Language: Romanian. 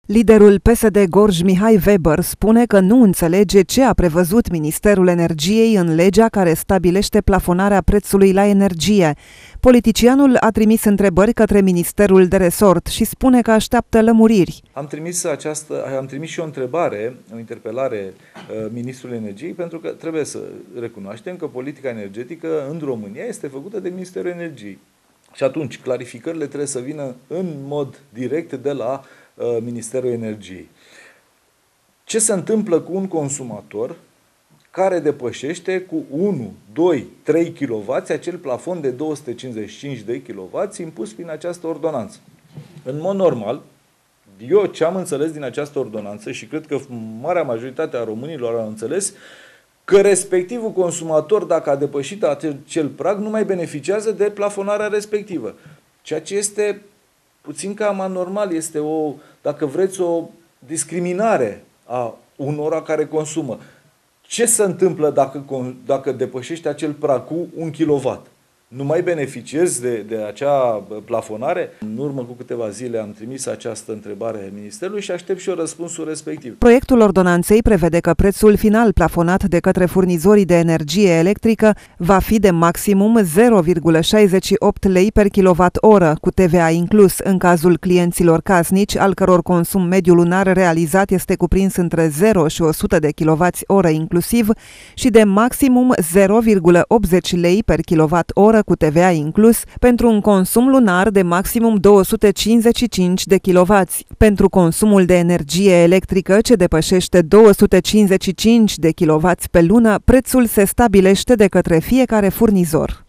Liderul PSD Gorj Mihai Weber spune că nu înțelege ce a prevăzut Ministerul Energiei în legea care stabilește plafonarea prețului la energie. Politicianul a trimis întrebări către Ministerul de Resort și spune că așteaptă lămuriri. Am trimis și o întrebare, o interpelare Ministrului Energiei, pentru că trebuie să recunoaștem că politica energetică în România este făcută de Ministerul Energiei. Și atunci clarificările trebuie să vină în mod direct de la Ministerul Energiei. Ce se întâmplă cu un consumator care depășește cu 1, 2, 3 kW acel plafon de 255 de kW impus prin această ordonanță? În mod normal, eu ce am înțeles din această ordonanță și cred că marea majoritate a românilor au înțeles, că respectivul consumator, dacă a depășit acel prag, nu mai beneficiază de plafonarea respectivă. Ceea ce este puțin cam anormal, este dacă vreți, o discriminare a unora care consumă. Ce se întâmplă dacă depășești acel prag cu 1 kW? Nu mai beneficiezi de acea plafonare? În urmă cu câteva zile am trimis această întrebare Ministerului și aștept și eu răspunsul respectiv. Proiectul ordonanței prevede că prețul final plafonat de către furnizorii de energie electrică va fi de maximum 0,68 lei per kWh, cu TVA inclus, în cazul clienților casnici, al căror consum mediu lunar realizat este cuprins între 0 și 100 de kWh inclusiv, și de maximum 0,80 lei per kWh cu TVA inclus, pentru un consum lunar de maximum 255 de kW. Pentru consumul de energie electrică ce depășește 255 de kW pe lună, prețul se stabilește de către fiecare furnizor.